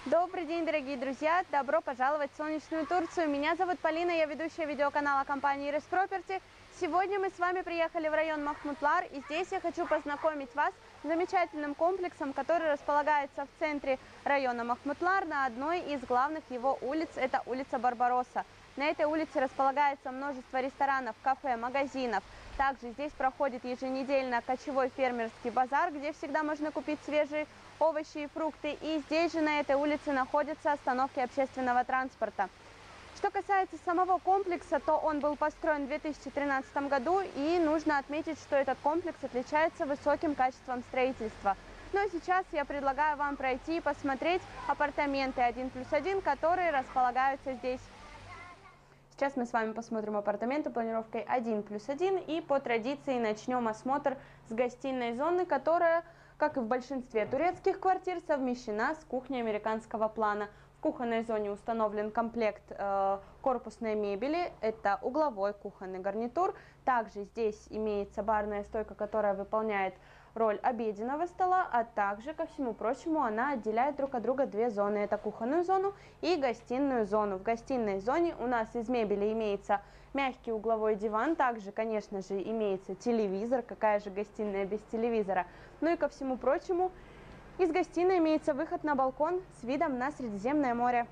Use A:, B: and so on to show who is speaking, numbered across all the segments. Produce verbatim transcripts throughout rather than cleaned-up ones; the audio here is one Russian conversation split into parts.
A: Добрый день, дорогие друзья! Добро пожаловать в солнечную Турцию. Меня зовут Полина, я ведущая видеоканала компании Iris Property. Сегодня мы с вами приехали в район Махмутлар, и здесь я хочу познакомить вас с замечательным комплексом, который располагается в центре района Махмутлар на одной из главных его улиц, это улица Барбаросса. На этой улице располагается множество ресторанов, кафе, магазинов. Также здесь проходит еженедельно кочевой фермерский базар, где всегда можно купить свежие овощи и фрукты. И здесь же на этой улице находятся остановки общественного транспорта. Что касается самого комплекса, то он был построен в две тысячи тринадцатом году, и нужно отметить, что этот комплекс отличается высоким качеством строительства. Ну а сейчас я предлагаю вам пройти и посмотреть апартаменты один плюс один, которые располагаются здесь. Сейчас мы с вами посмотрим апартаменты планировкой один плюс один, и по традиции начнем осмотр с гостиной зоны, которая, как и в большинстве турецких квартир, совмещена с кухней американского плана. В кухонной зоне установлен комплект э, корпусной мебели, это угловой кухонный гарнитур. Также здесь имеется барная стойка, которая выполняет роль обеденного стола, а также, ко всему прочему, она отделяет друг от друга две зоны. Это кухонную зону и гостиную зону. В гостиной зоне у нас из мебели имеется мягкий угловой диван, также, конечно же, имеется телевизор, какая же гостиная без телевизора. Ну и ко всему прочему, из гостиной имеется выход на балкон с видом на Средиземное море.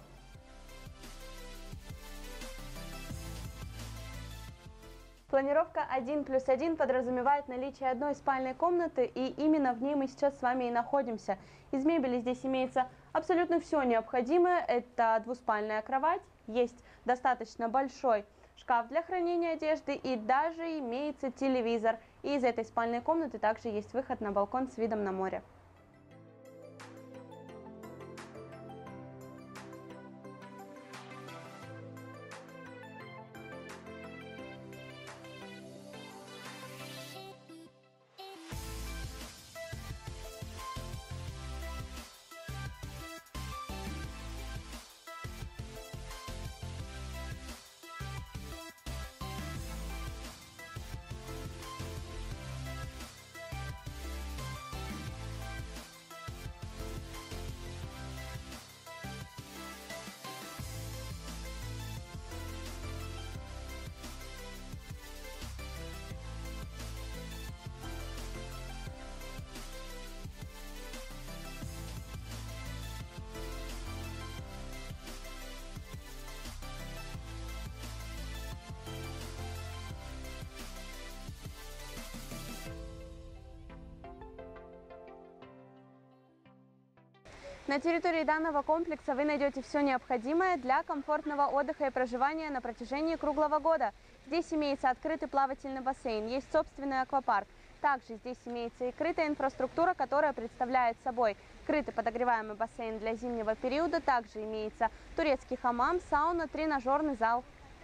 A: Планировка один плюс один подразумевает наличие одной спальной комнаты, и именно в ней мы сейчас с вами и находимся. Из мебели здесь имеется абсолютно все необходимое. Это двуспальная кровать, есть достаточно большой шкаф для хранения одежды и даже имеется телевизор. И из этой спальной комнаты также есть выход на балкон с видом на море. На территории данного комплекса вы найдете все необходимое для комфортного отдыха и проживания на протяжении круглого года. Здесь имеется открытый плавательный бассейн, есть собственный аквапарк. Также здесь имеется и крытая инфраструктура, которая представляет собой крытый подогреваемый бассейн для зимнего периода. Также имеется турецкий хамам, сауна, тренажерный зал.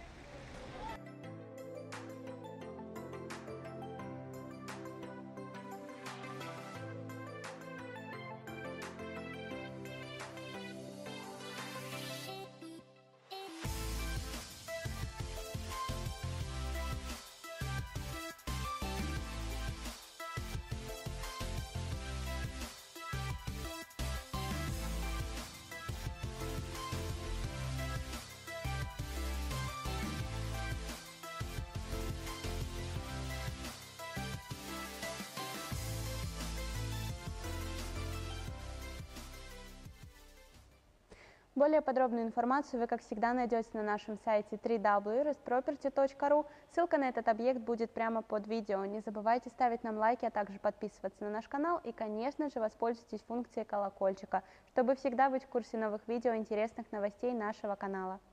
A: Более подробную информацию вы, как всегда, найдете на нашем сайте дабл ю дабл ю дабл ю точка ирис проперти точка ру. Ссылка на этот объект будет прямо под видео. Не забывайте ставить нам лайки, а также подписываться на наш канал. И, конечно же, воспользуйтесь функцией колокольчика, чтобы всегда быть в курсе новых видео и интересных новостей нашего канала.